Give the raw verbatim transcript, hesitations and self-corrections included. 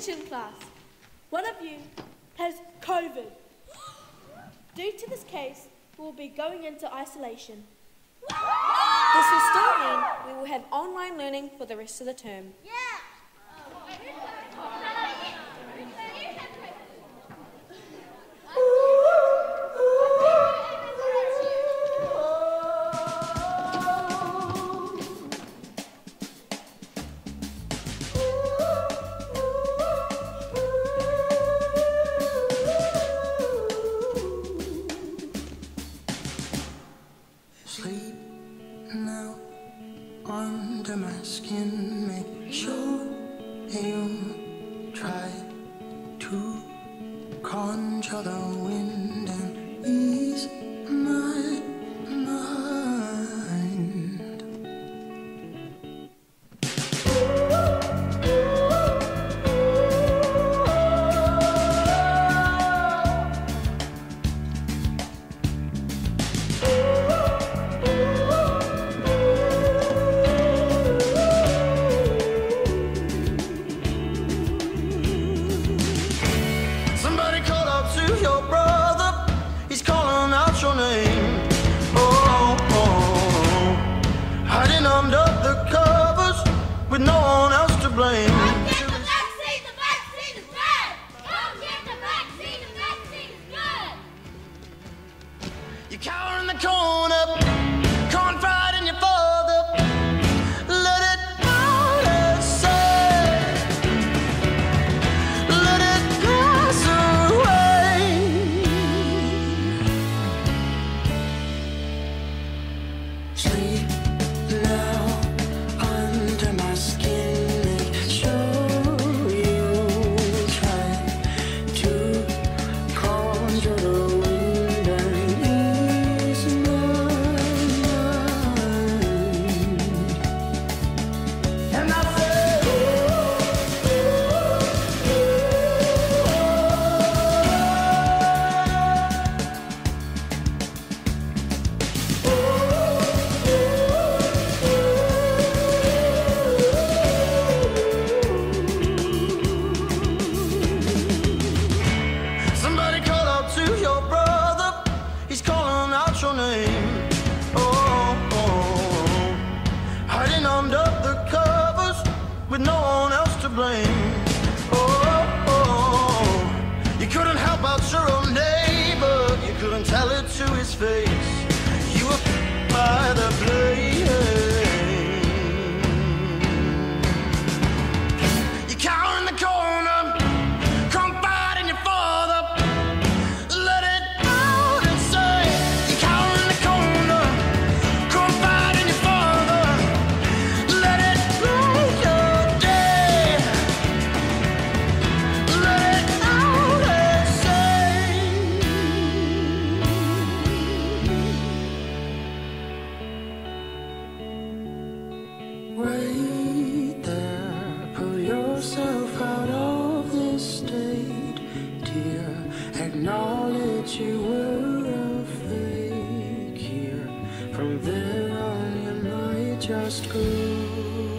Attention class, one of you has COVID. Due to this case, we will be going into isolation. This will still mean we will have online learning for the rest of the term. Yeah. Sleep now under my skin. Make sure you try to conjure the wind and ease my mind. Somebody call out to your brother. He's calling out your name. Oh, oh, hiding under the covers with no one else to blame. Come get the vaccine, the vaccine is good! Come get the vaccine, the vaccine is good! You cower in the corner, confide in your father. Let it all aside. Let it pass away. Sleep now under my skin. Make sure you try to conjure the wind and ease my mind. And I say, somebody call out to your brother. He's calling out your name. Oh, oh, hiding under the covers with no one else to blame. Oh, oh, you couldn't help out your own neighbor. You couldn't tell it to his face. You were by the blame. You cower in the corner, confide in your father. Let it out and say. You cower in the corner, confide in your father. Let it make your day. Let it out and say. Wait there, pull yourself out of this state, dear. Acknowledge you were a fake here. From there on, you might just go.